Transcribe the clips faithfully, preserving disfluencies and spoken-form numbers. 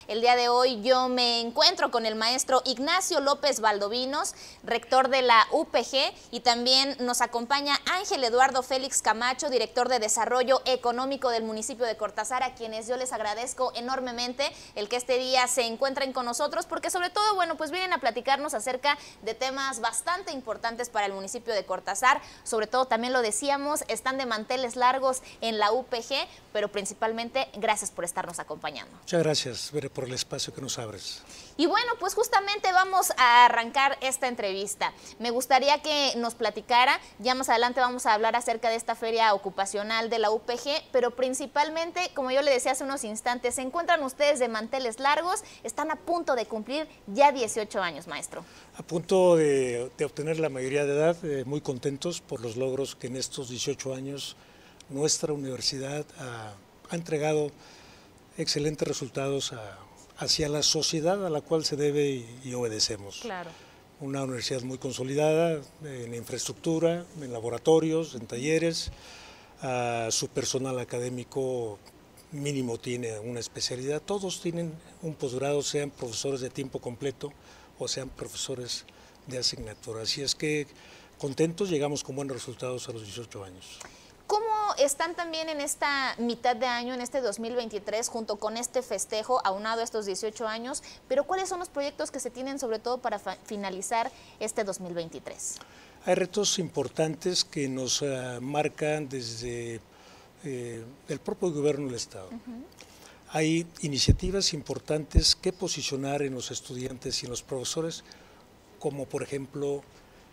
El día de hoy yo me encuentro con el maestro Ignacio López Valdovinos, rector de la U P G, y también nos acompaña Ángel Eduardo Félix Camacho, director de Desarrollo Económico del municipio de Cortázar, a quienes yo les agradezco enormemente el que este día se encuentren con nosotros, porque sobre todo, bueno, pues vienen a platicarnos acerca de temas bastante importantes para el municipio de Cortázar. Sobre todo, también lo decíamos, están de manteles largos en la U P G, pero principalmente gracias por estarnos acompañando. Muchas gracias, Bere, por el espacio que nos abres. Y bueno, pues justamente vamos a arrancar esta entrevista. Me gustaría que nos platicara, ya más adelante vamos a hablar acerca de esta feria ocupacional de la U P G, pero principalmente, como yo le decía hace unos instantes, se encuentran ustedes de manteles largos, están a punto de cumplir ya dieciocho años, maestro. A punto de, de obtener la mayoría de edad, eh, muy contentos por los logros que en estos dieciocho años nuestra universidad ha, ha entregado excelentes resultados a, hacia la sociedad a la cual se debe y, y obedecemos. Claro. Una universidad muy consolidada en infraestructura, en laboratorios, en talleres. Uh, su personal académico mínimo tiene una especialidad. Todos tienen un posgrado, sean profesores de tiempo completo o sean profesores de asignatura. Así es que contentos, llegamos con buenos resultados a los dieciocho años. ¿Cómo están también en esta mitad de año, en este dos mil veintitrés, junto con este festejo, aunado a estos dieciocho años? Pero ¿cuáles son los proyectos que se tienen sobre todo para finalizar este dos mil veintitrés? Hay retos importantes que nos uh, marcan desde eh, el propio gobierno del Estado. Uh-huh. Hay iniciativas importantes que posicionar en los estudiantes y en los profesores, como por ejemplo uh,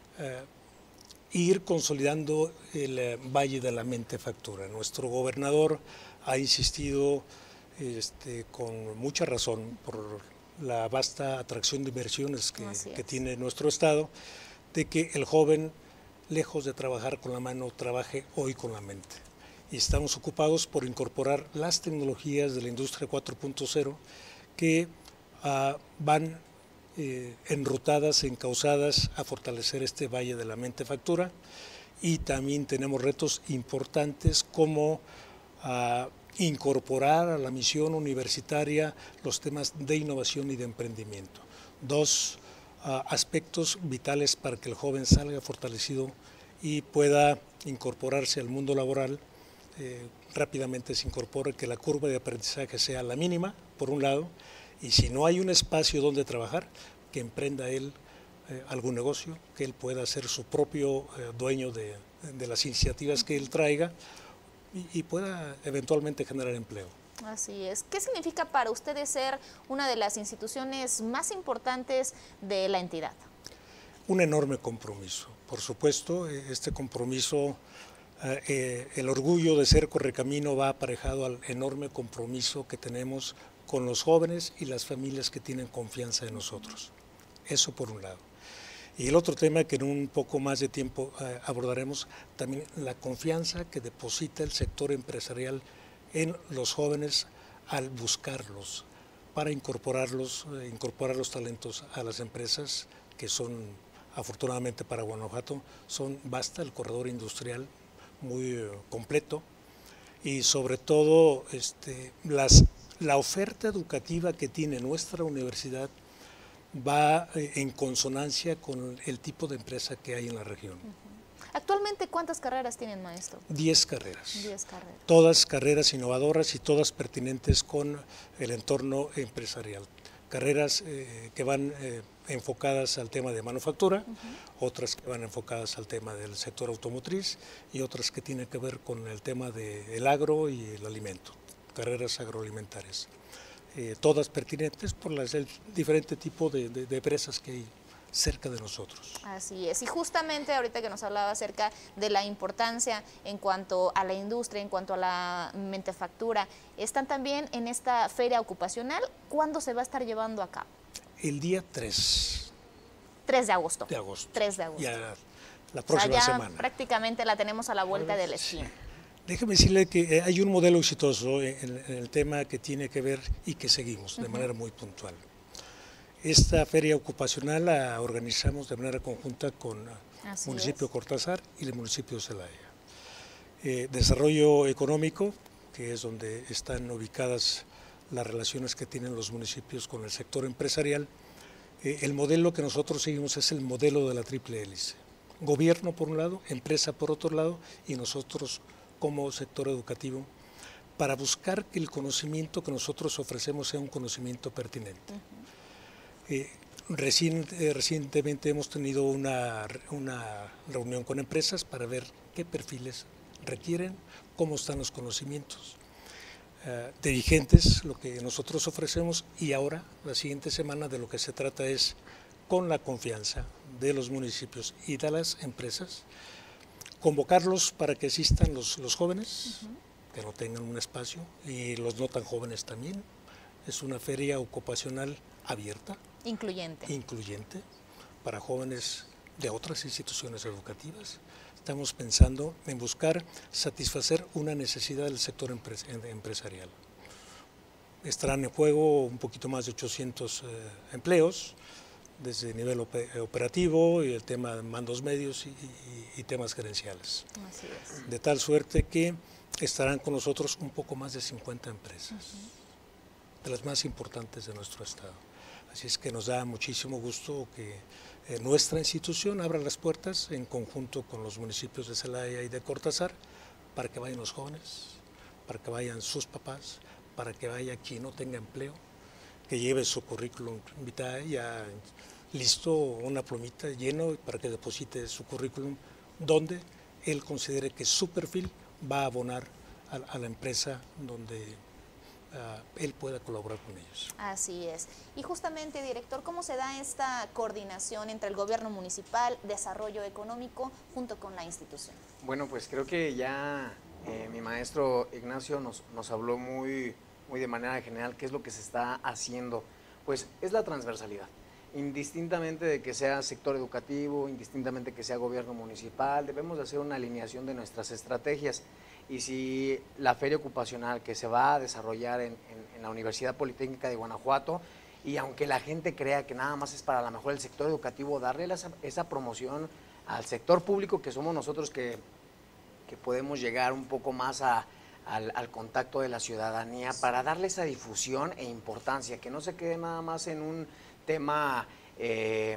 ir consolidando el eh, Valle de la Mentefactura. Nuestro gobernador ha insistido este, con mucha razón por la vasta atracción de inversiones que, que tiene nuestro estado, de que el joven, lejos de trabajar con la mano, trabaje hoy con la mente. Y estamos ocupados por incorporar las tecnologías de la industria cuatro punto cero que uh, van Eh, enrutadas, encauzadas a fortalecer este Valle de la Mentefactura, y también tenemos retos importantes como uh, incorporar a la misión universitaria los temas de innovación y de emprendimiento. Dos uh, aspectos vitales para que el joven salga fortalecido y pueda incorporarse al mundo laboral. Eh, rápidamente se incorpora, que la curva de aprendizaje sea la mínima, por un lado, y si no hay un espacio donde trabajar, que emprenda él eh, algún negocio, que él pueda ser su propio eh, dueño de, de las iniciativas que él traiga y, y pueda eventualmente generar empleo. Así es. ¿Qué significa para ustedes ser una de las instituciones más importantes de la entidad? Un enorme compromiso. Por supuesto, este compromiso, eh, eh, el orgullo de ser Correcamino va aparejado al enorme compromiso que tenemos con los jóvenes y las familias que tienen confianza en nosotros. Eso por un lado. Y el otro tema que en un poco más de tiempo eh, abordaremos, también la confianza que deposita el sector empresarial en los jóvenes al buscarlos, para incorporarlos, eh, incorporar los talentos a las empresas, que son, afortunadamente para Guanajuato, son basta el corredor industrial muy eh, completo, y sobre todo este, las La oferta educativa que tiene nuestra universidad va en consonancia con el tipo de empresa que hay en la región. Uh-huh. Actualmente, ¿cuántas carreras tienen, maestro? Diez carreras. Diez carreras. Todas carreras innovadoras y todas pertinentes con el entorno empresarial. Carreras eh, que van eh, enfocadas al tema de manufactura, uh-huh. otras que van enfocadas al tema del sector automotriz y otras que tienen que ver con el tema del agro y el alimento. Carreras agroalimentarias, eh, todas pertinentes por las, el diferente tipo de, de, de empresas que hay cerca de nosotros. Así es, y justamente ahorita que nos hablaba acerca de la importancia en cuanto a la industria, en cuanto a la mentefactura, están también en esta feria ocupacional. ¿Cuándo se va a estar llevando a cabo? El día tres. tres de agosto. De agosto. tres de agosto. Ya la próxima o sea, ya semana. Prácticamente la tenemos a la vuelta de la esquina. Sí. Déjeme decirle que hay un modelo exitoso en el tema que tiene que ver y que seguimos de uh-huh. manera muy puntual. Esta feria ocupacional la organizamos de manera conjunta con el municipio de Cortázar y el municipio de Celaya. Eh, desarrollo económico, que es donde están ubicadas las relaciones que tienen los municipios con el sector empresarial. Eh, el modelo que nosotros seguimos es el modelo de la triple hélice. Gobierno por un lado, empresa por otro lado y nosotros como sector educativo, para buscar que el conocimiento que nosotros ofrecemos sea un conocimiento pertinente. Uh-huh. eh, recien, eh, recientemente hemos tenido una, una reunión con empresas para ver qué perfiles requieren, cómo están los conocimientos uh, de vigentes, lo que nosotros ofrecemos, y ahora, la siguiente semana, de lo que se trata es, con la confianza de los municipios y de las empresas, convocarlos para que asistan los, los jóvenes, uh-huh, que no tengan un espacio, y los no tan jóvenes también. Es una feria ocupacional abierta. Incluyente. Incluyente, para jóvenes de otras instituciones educativas. Estamos pensando en buscar satisfacer una necesidad del sector empres empresarial. Estarán en juego un poquito más de ochocientos eh, empleos, desde el nivel operativo y el tema de mandos medios y, y, y temas gerenciales. Así es. De tal suerte que estarán con nosotros un poco más de cincuenta empresas, uh-huh, de las más importantes de nuestro estado. Así es que nos da muchísimo gusto que eh, nuestra institución abra las puertas en conjunto con los municipios de Celaya y de Cortázar para que vayan los jóvenes, para que vayan sus papás, para que vaya quien no tenga empleo, que lleve su currículum vitae ya listo, una plumita lleno para que deposite su currículum donde él considere que su perfil va a abonar a, a la empresa donde uh, él pueda colaborar con ellos. Así es. Y justamente, director, ¿cómo se da esta coordinación entre el gobierno municipal, desarrollo económico, junto con la institución? Bueno, pues creo que ya eh, mi maestro Ignacio nos, nos habló muy, muy de manera general qué es lo que se está haciendo. Pues es la transversalidad. Indistintamente de que sea sector educativo, indistintamente que sea gobierno municipal, debemos de hacer una alineación de nuestras estrategias. Y si la feria ocupacional que se va a desarrollar en, en, en la Universidad Politécnica de Guanajuato, y aunque la gente crea que nada más es para a lo mejor el sector educativo, darle esa, esa promoción al sector público, que somos nosotros que, que podemos llegar un poco más a, al, al contacto de la ciudadanía, para darle esa difusión e importancia, que no se quede nada más en un tema eh,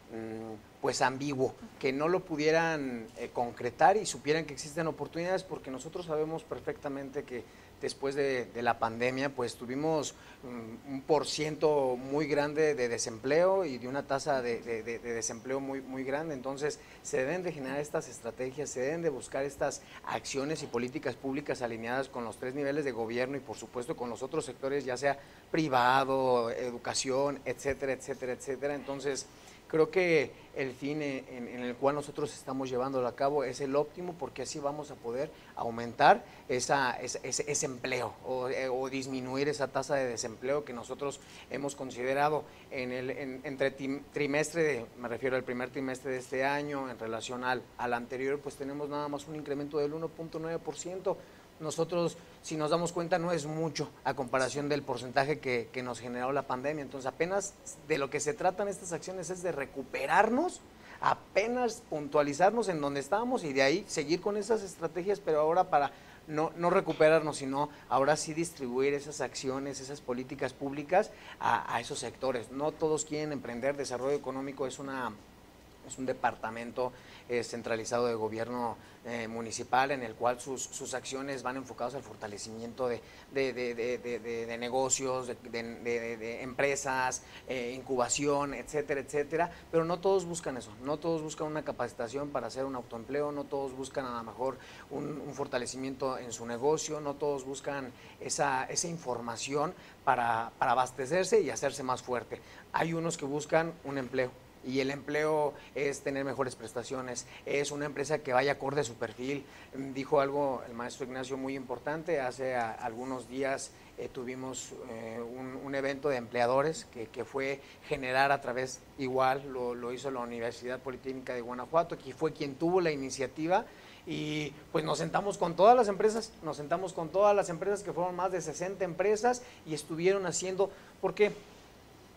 pues ambiguo, que no lo pudieran eh, concretar y supieran que existen oportunidades, porque nosotros sabemos perfectamente que después de, de la pandemia pues tuvimos um, un por ciento muy grande de desempleo y de una tasa de, de, de, de desempleo muy, muy grande. Entonces se deben de generar estas estrategias, se deben de buscar estas acciones y políticas públicas alineadas con los tres niveles de gobierno y por supuesto con los otros sectores, ya sea privado, educación, etcétera, etcétera, etcétera. Entonces creo que el fin en, en el cual nosotros estamos llevándolo a cabo es el óptimo, porque así vamos a poder aumentar esa, esa, ese, ese empleo o, o disminuir esa tasa de desempleo que nosotros hemos considerado en el en, entre trimestre, de, me refiero al primer trimestre de este año en relación al, al anterior, pues tenemos nada más un incremento del uno punto nueve por ciento. Nosotros, si nos damos cuenta, no es mucho a comparación del porcentaje que, que nos generó la pandemia. Entonces, apenas de lo que se tratan estas acciones es de recuperarnos, apenas puntualizarnos en donde estábamos y de ahí seguir con esas estrategias, pero ahora para no, no recuperarnos, sino ahora sí distribuir esas acciones, esas políticas públicas a, a esos sectores. No todos quieren emprender. Desarrollo económico es una... es un departamento eh, centralizado de gobierno eh, municipal, en el cual sus, sus acciones van enfocadas al fortalecimiento de, de, de, de, de, de, de negocios, de, de, de, de empresas, eh, incubación, etcétera, etcétera, pero no todos buscan eso, no todos buscan una capacitación para hacer un autoempleo, no todos buscan a lo mejor un, un fortalecimiento en su negocio, no todos buscan esa, esa información para, para abastecerse y hacerse más fuerte. Hay unos que buscan un empleo, y el empleo es tener mejores prestaciones, es una empresa que vaya acorde a su perfil. Dijo algo el maestro Ignacio muy importante, hace a, algunos días eh, tuvimos eh, un, un evento de empleadores que, que fue generar a través, igual lo, lo hizo la Universidad Politécnica de Guanajuato, que fue quien tuvo la iniciativa. Y pues nos sentamos con todas las empresas, nos sentamos con todas las empresas, que fueron más de sesenta empresas, y estuvieron haciendo, ¿por qué?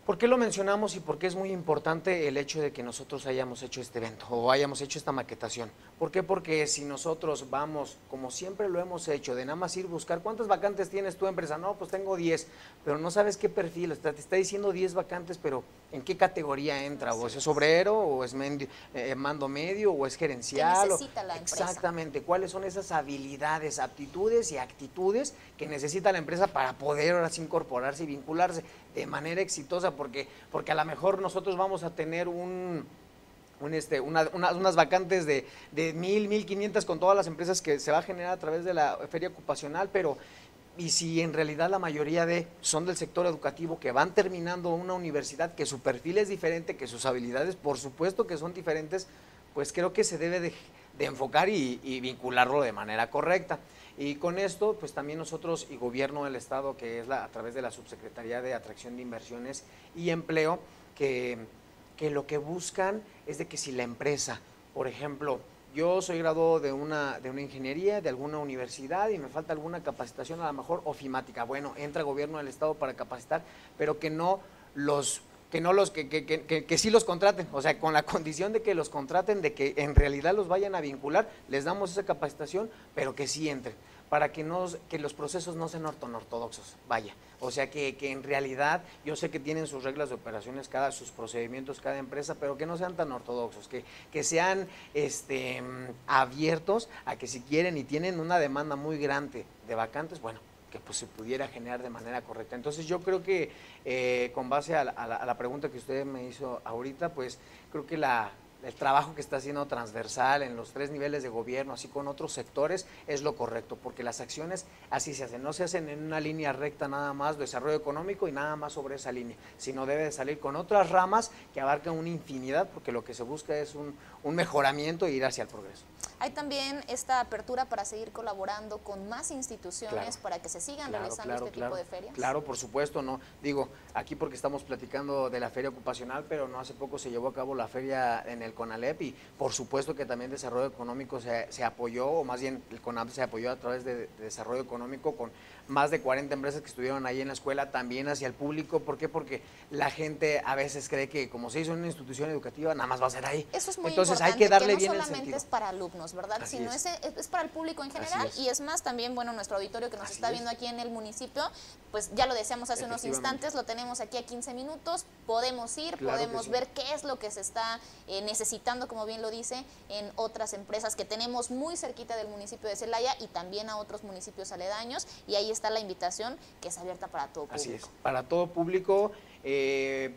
¿Por qué lo mencionamos y por qué es muy importante el hecho de que nosotros hayamos hecho este evento o hayamos hecho esta maquetación? ¿Por qué? Porque si nosotros vamos, como siempre lo hemos hecho, de nada más ir a buscar, ¿cuántas vacantes tienes tu empresa? No, pues tengo diez, pero no sabes qué perfil, o sea, te está diciendo diez vacantes, pero ¿en qué categoría entra? ¿O es obrero, o es medio, eh, mando medio, o es gerencial? ¿Qué necesita la empresa? Exactamente, ¿cuáles son esas habilidades, aptitudes y actitudes que necesita la empresa para poder ahora sí incorporarse y vincularse de manera exitosa? Porque, porque a lo mejor nosotros vamos a tener un, un este, una, una, unas vacantes de, de mil, mil quinientas con todas las empresas que se va a generar a través de la feria ocupacional, pero y si en realidad la mayoría de son del sector educativo que van terminando una universidad, que su perfil es diferente, que sus habilidades por supuesto que son diferentes, pues creo que se debe de, de enfocar y, y vincularlo de manera correcta. Y con esto, pues también nosotros y Gobierno del Estado, que es la, a través de la Subsecretaría de Atracción de Inversiones y Empleo, que, que lo que buscan es de que si la empresa, por ejemplo, yo soy graduado de una, de una ingeniería, de alguna universidad y me falta alguna capacitación, a lo mejor ofimática, bueno, entra Gobierno del Estado para capacitar, pero que no los... que no los que, que, que, que sí los contraten, o sea, con la condición de que los contraten, de que en realidad los vayan a vincular, les damos esa capacitación, pero que sí entren, para que, no, que los procesos no sean ortodoxos, vaya, o sea, que, que en realidad, yo sé que tienen sus reglas de operaciones, cada, sus procedimientos, cada empresa, pero que no sean tan ortodoxos, que, que sean este, abiertos a que si quieren y tienen una demanda muy grande de vacantes, bueno, que pues se pudiera generar de manera correcta. Entonces yo creo que eh, con base a la, a, la, a la pregunta que usted me hizo ahorita, pues creo que la, el trabajo que está haciendo transversal en los tres niveles de gobierno, así con otros sectores, es lo correcto, porque las acciones así se hacen, no se hacen en una línea recta nada más, desarrollo económico y nada más sobre esa línea, sino debe de salir con otras ramas que abarcan una infinidad, porque lo que se busca es un, un mejoramiento e ir hacia el progreso. Hay también esta apertura para seguir colaborando con más instituciones, claro, para que se sigan claro, realizando claro, este claro, tipo de ferias. Claro, por supuesto, no digo aquí porque estamos platicando de la feria ocupacional, pero no hace poco se llevó a cabo la feria en el CONALEP y por supuesto que también Desarrollo Económico se, se apoyó, o más bien el CONALEP se apoyó a través de, de Desarrollo Económico con más de cuarenta empresas que estuvieron ahí en la escuela, también hacia el público. ¿Por qué? Porque la gente a veces cree que como se hizo en una institución educativa, nada más va a ser ahí. Eso es muy Entonces importante, hay que darle que no bien el solamente sentido. es para alumnos, ¿verdad? Así Sino es. Es, es para el público en general es. y es más también, bueno, nuestro auditorio que nos Así está es. viendo aquí en el municipio, pues ya lo decíamos hace unos instantes, lo tenemos aquí a quince minutos, podemos ir, claro podemos sí. ver qué es lo que se está eh, necesitando, como bien lo dice, en otras empresas que tenemos muy cerquita del municipio de Celaya y también a otros municipios aledaños, y ahí está la invitación que es abierta para todo público. Así es, para todo público. Eh,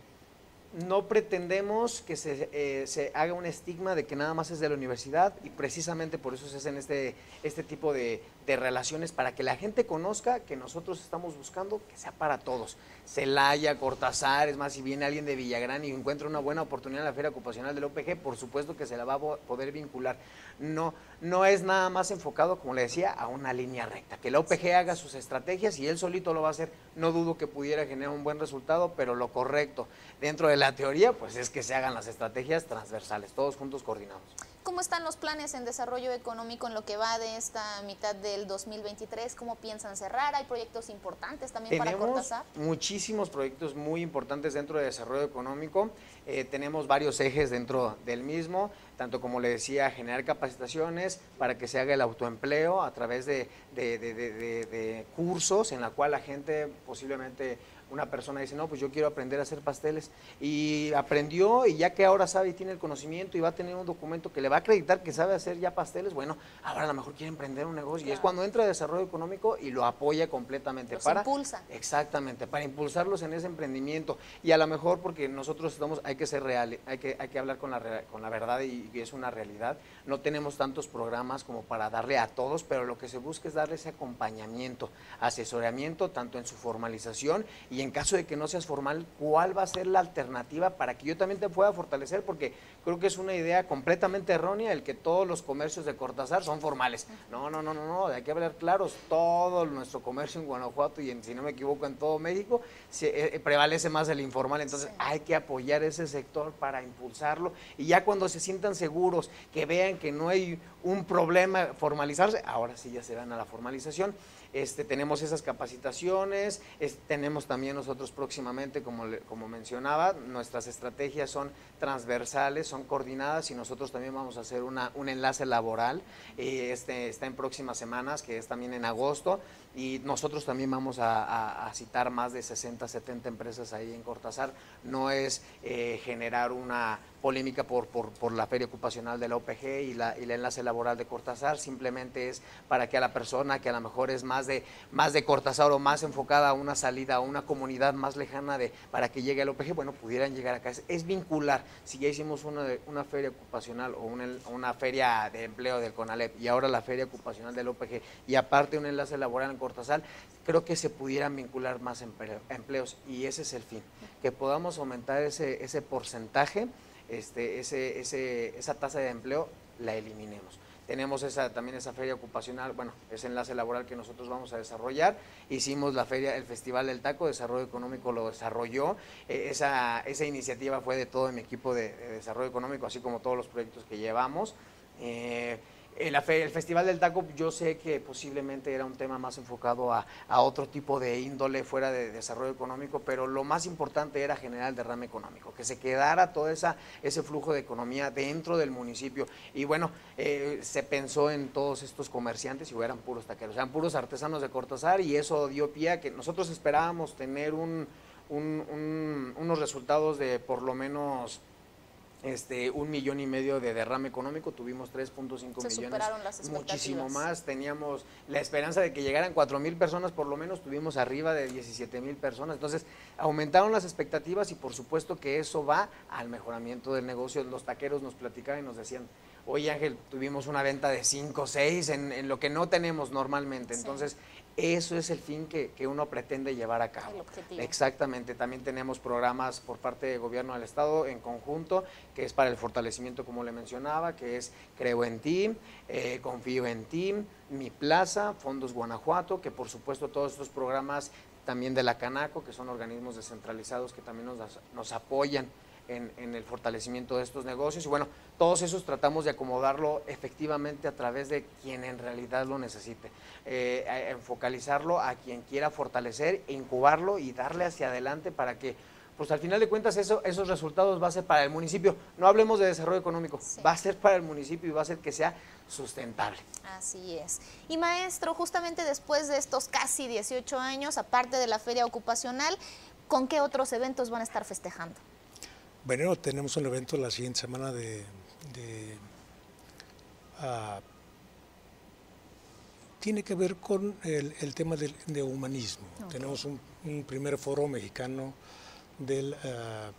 no pretendemos que se, eh, se haga un estigma de que nada más es de la universidad y precisamente por eso se hacen este, este tipo de, de relaciones, para que la gente conozca que nosotros estamos buscando que sea para todos. Celaya, Cortázar, es más, si viene alguien de Villagrán y encuentra una buena oportunidad en la Feria Ocupacional del O P G, por supuesto que se la va a poder vincular. No, no es nada más enfocado, como le decía, a una línea recta. Que la O P G haga sus estrategias y él solito lo va a hacer. No dudo que pudiera generar un buen resultado, pero lo correcto dentro de la teoría, pues es que se hagan las estrategias transversales, todos juntos coordinados. ¿Cómo están los planes en desarrollo económico en lo que va de esta mitad del dos mil veintitrés? ¿Cómo piensan cerrar? ¿Hay proyectos importantes también tenemos para Cortázar? Muchísimos proyectos muy importantes dentro de desarrollo económico. Eh, tenemos varios ejes dentro del mismo, tanto como le decía, generar capacitaciones para que se haga el autoempleo a través de, de, de, de, de, de cursos en la cual la gente posiblemente... Una persona dice, no, pues yo quiero aprender a hacer pasteles, y aprendió, y ya que ahora sabe y tiene el conocimiento y va a tener un documento que le va a acreditar que sabe hacer ya pasteles, bueno, ahora a lo mejor quiere emprender un negocio, claro. Y es cuando entra a desarrollo económico y lo apoya completamente. Los para impulsa. Exactamente, para impulsarlos en ese emprendimiento, y a lo mejor porque nosotros estamos, hay que ser real, hay que, hay que hablar con la, con la verdad y, y es una realidad, no tenemos tantos programas como para darle a todos, pero lo que se busca es darle ese acompañamiento, asesoramiento, tanto en su formalización y en caso de que no seas formal, ¿cuál va a ser la alternativa para que yo también te pueda fortalecer? Porque creo que es una idea completamente errónea el que todos los comercios de Cortázar son formales. No, no, no, no, no, hay que hablar claros. Todo nuestro comercio en Guanajuato y en, si no me equivoco, en todo México, se, eh, prevalece más el informal. Entonces sí. Hay que apoyar ese sector para impulsarlo y ya cuando se sientan seguros, que vean que no hay un problema formalizarse, ahora sí ya se van a la formalización. este, tenemos esas capacitaciones, es, tenemos también nosotros próximamente, como, le, como mencionaba, nuestras estrategias son transversales, son coordinadas y nosotros también vamos a hacer una, un enlace laboral, eh, este, está en próximas semanas, que es también en agosto, y nosotros también vamos a, a, a citar más de sesenta, setenta empresas ahí en Cortázar. No es eh, generar una polémica por, por, por la feria ocupacional de la U P G y la, y el enlace laboral de Cortázar, simplemente es para que a la persona que a lo mejor es más de, más de Cortázar o más enfocada a una salida, a una comunidad más lejana de, para que llegue a la U P G, bueno, pudieran llegar acá. Es, es vincular. Si ya hicimos una, una feria ocupacional o una, una feria de empleo del CONALEP y ahora la feria ocupacional de la U P G y aparte un enlace laboral en Cortázar, creo que se pudieran vincular más empleos y ese es el fin, que podamos aumentar ese, ese porcentaje, este, ese, ese, esa tasa de empleo la eliminemos. Tenemos esa, también esa feria ocupacional, bueno, ese enlace laboral que nosotros vamos a desarrollar. Hicimos la feria, el Festival del Taco, Desarrollo Económico lo desarrolló. Eh, esa, esa iniciativa fue de todo mi equipo de, de Desarrollo Económico, así como todos los proyectos que llevamos. Eh, El, el Festival del Taco, yo sé que posiblemente era un tema más enfocado a, a otro tipo de índole fuera de desarrollo económico, pero lo más importante era generar el derrame económico, que se quedara todo esa, ese flujo de economía dentro del municipio. Y bueno, eh, se pensó en todos estos comerciantes y eran puros taqueros, eran puros artesanos de Cortázar y eso dio pie a que nosotros esperábamos tener un, un, un, unos resultados de por lo menos... Este, un millón y medio de derrame económico, tuvimos tres punto cinco millones, superaron las expectativas. Muchísimo más, teníamos la esperanza de que llegaran cuatro mil personas, por lo menos tuvimos arriba de diecisiete mil personas, entonces aumentaron las expectativas y por supuesto que eso va al mejoramiento del negocio. Los taqueros nos platicaban y nos decían, oye Ángel, tuvimos una venta de cinco, seis en, en lo que no tenemos normalmente, entonces... Sí. Eso es el fin que, que uno pretende llevar a cabo. El objetivo. Exactamente. También tenemos programas por parte del gobierno del estado en conjunto, que es para el fortalecimiento, como le mencionaba, que es Creo en Ti, eh, Confío en Ti, Mi Plaza, Fondos Guanajuato, que por supuesto todos estos programas también de la Canaco, que son organismos descentralizados que también nos, nos apoyan En, en el fortalecimiento de estos negocios y bueno, todos esos tratamos de acomodarlo efectivamente a través de quien en realidad lo necesite, eh, a, a focalizarlo a quien quiera fortalecer, incubarlo y darle hacia adelante para que pues al final de cuentas eso, esos resultados va a ser para el municipio, no hablemos de desarrollo económico, sí. Va a ser para el municipio y va a ser que sea sustentable. Así es. Y maestro, justamente después de estos casi dieciocho años, aparte de la feria ocupacional, ¿con qué otros eventos van a estar festejando? Bueno, tenemos un evento la siguiente semana de, de uh, tiene que ver con el, el tema del, de humanismo. Okay. Tenemos un, un primer foro mexicano del uh,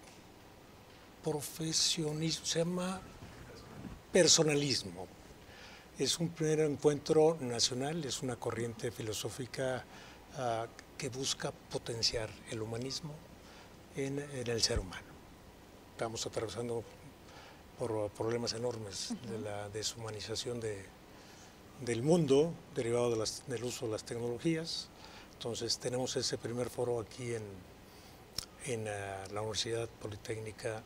profesionismo, se llama personalismo. Es un primer encuentro nacional, es una corriente filosófica uh, que busca potenciar el humanismo en, en el ser humano. Estamos atravesando por problemas enormes uh-huh. de la deshumanización de, del mundo derivado de las, del uso de las tecnologías. Entonces tenemos ese primer foro aquí en, en uh, la Universidad Politécnica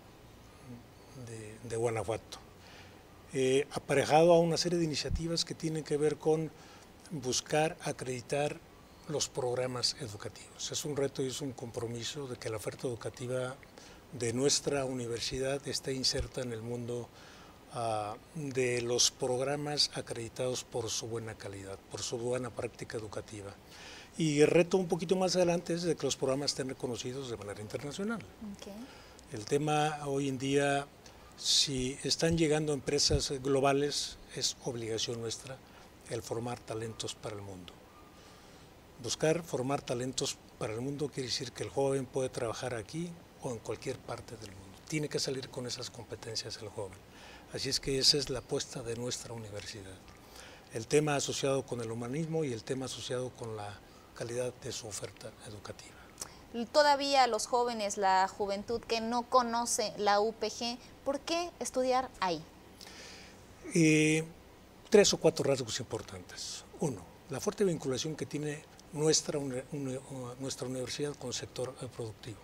de, de Guanajuato, eh, aparejado a una serie de iniciativas que tienen que ver con buscar acreditar los programas educativos. Es un reto y es un compromiso de que la oferta educativa de nuestra universidad está inserta en el mundo uh, de los programas acreditados por su buena calidad, por su buena práctica educativa. Y el reto un poquito más adelante es de que los programas estén reconocidos de manera internacional. Okay. El tema hoy en día, si están llegando empresas globales, es obligación nuestra el formar talentos para el mundo. Buscar formar talentos para el mundo quiere decir que el joven puede trabajar aquí o en cualquier parte del mundo. Tiene que salir con esas competencias el joven. Así es que esa es la apuesta de nuestra universidad. El tema asociado con el humanismo y el tema asociado con la calidad de su oferta educativa. Todavía los jóvenes, la juventud que no conoce la U P G, ¿por qué estudiar ahí? Eh, tres o cuatro rasgos importantes. Uno, la fuerte vinculación que tiene nuestra, uni, uni, nuestra universidad con el sector productivo.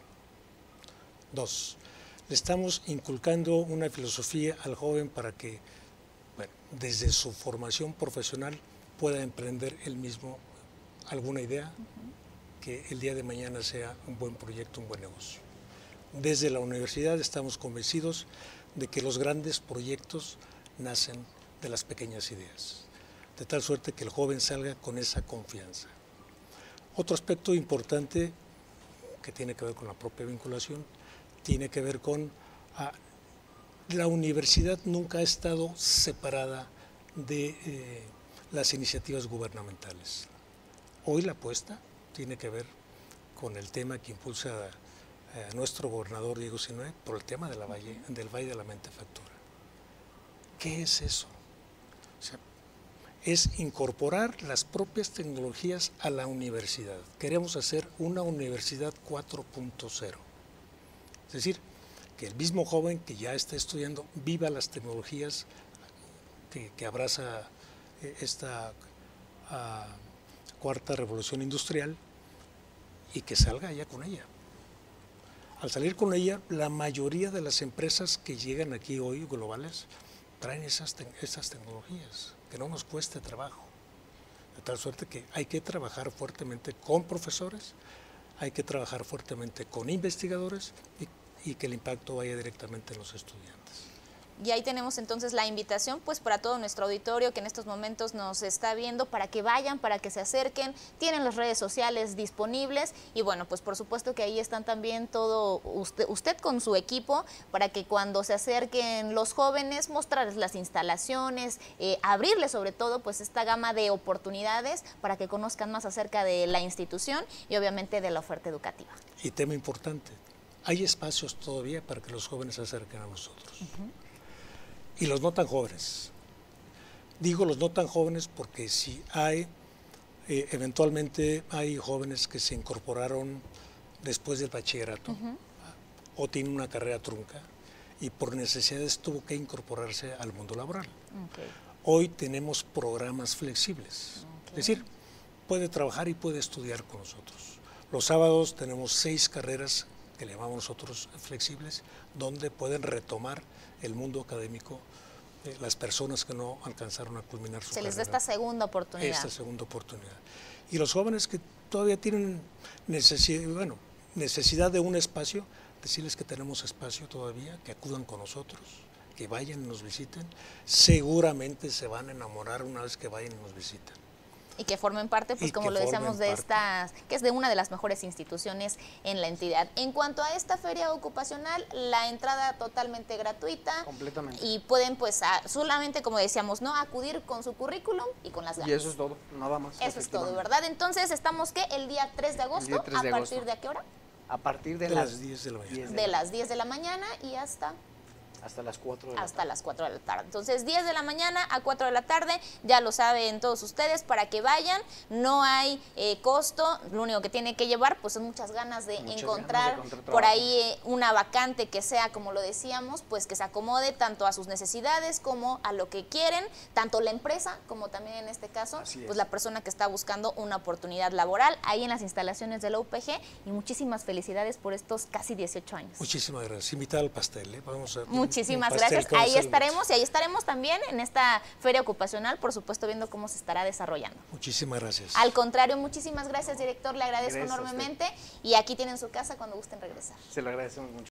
Dos, le estamos inculcando una filosofía al joven para que, bueno, desde su formación profesional pueda emprender él mismo alguna idea que el día de mañana sea un buen proyecto, un buen negocio. Desde la universidad estamos convencidos de que los grandes proyectos nacen de las pequeñas ideas, de tal suerte que el joven salga con esa confianza. Otro aspecto importante que tiene que ver con la propia vinculación, tiene que ver con ah, la universidad nunca ha estado separada de eh, las iniciativas gubernamentales. Hoy la apuesta tiene que ver con el tema que impulsa a, a nuestro gobernador Diego Sinue por el tema de la valle, del Valle de la Mentefactura. ¿Qué es eso? O sea, es incorporar las propias tecnologías a la universidad. Queremos hacer una universidad cuatro punto cero. Es decir, que el mismo joven que ya está estudiando viva las tecnologías que, que abraza esta uh, cuarta revolución industrial y que salga ya con ella. Al salir con ella, la mayoría de las empresas que llegan aquí hoy, globales, traen esas, te esas tecnologías, que no nos cueste trabajo. De tal suerte que hay que trabajar fuertemente con profesores, hay que trabajar fuertemente con investigadores y, y que el impacto vaya directamente en los estudiantes. Y ahí tenemos entonces la invitación pues para todo nuestro auditorio que en estos momentos nos está viendo, para que vayan, para que se acerquen, tienen las redes sociales disponibles y bueno, pues por supuesto que ahí están también todo usted, usted con su equipo, para que cuando se acerquen los jóvenes, mostrarles las instalaciones, eh, abrirles sobre todo pues esta gama de oportunidades para que conozcan más acerca de la institución y obviamente de la oferta educativa. Y tema importante, hay espacios todavía para que los jóvenes se acerquen a nosotros. Uh-huh. Y los no tan jóvenes. Digo los no tan jóvenes porque si hay, eh, eventualmente hay jóvenes que se incorporaron después del bachillerato uh-huh. o tienen una carrera trunca y por necesidades tuvo que incorporarse al mundo laboral. Okay. Hoy tenemos programas flexibles, okay. es decir, puede trabajar y puede estudiar con nosotros. Los sábados tenemos seis carreras que le llamamos nosotros flexibles, donde pueden retomar el mundo académico, eh, las personas que no alcanzaron a culminar su carrera. Se les da carrera, esta segunda oportunidad. Esta segunda oportunidad. Y los jóvenes que todavía tienen necesidad, bueno, necesidad de un espacio, decirles que tenemos espacio todavía, que acudan con nosotros, que vayan y nos visiten. Seguramente se van a enamorar una vez que vayan y nos visiten. Y que formen parte, pues como lo decíamos, de estas, que es de una de las mejores instituciones en la entidad. En cuanto a esta feria ocupacional, la entrada totalmente gratuita. Completamente. Y pueden, pues, a, solamente, como decíamos, ¿no? Acudir con su currículum y con las ganas. Y eso es todo, nada más. Eso es todo, ¿verdad? Entonces, ¿estamos qué? El día tres de agosto, tres de ¿a agosto. partir de a qué hora? A partir de, de las, las diez de la mañana. De, de las diez de la mañana y hasta... Hasta las cuatro de la Hasta tarde. las cuatro de la tarde. Entonces, diez de la mañana a cuatro de la tarde, ya lo saben todos ustedes, para que vayan. No hay eh, costo, lo único que tiene que llevar pues son muchas ganas de muchas encontrar, ganas de encontrar por ahí eh, una vacante que sea, como lo decíamos, pues que se acomode tanto a sus necesidades como a lo que quieren, tanto la empresa como también en este caso, pues la persona que está buscando una oportunidad laboral ahí en las instalaciones de la U P G. Y muchísimas felicidades por estos casi dieciocho años. Muchísimas gracias. Invitar al pastel, ¿eh? Vamos a Muchísimas gracias. Ahí estaremos y ahí estaremos también en esta feria ocupacional, por supuesto, viendo cómo se estará desarrollando. Muchísimas gracias. Al contrario, muchísimas gracias, director. Le agradezco Gracias enormemente y aquí tienen su casa cuando gusten regresar. Se lo agradecemos mucho.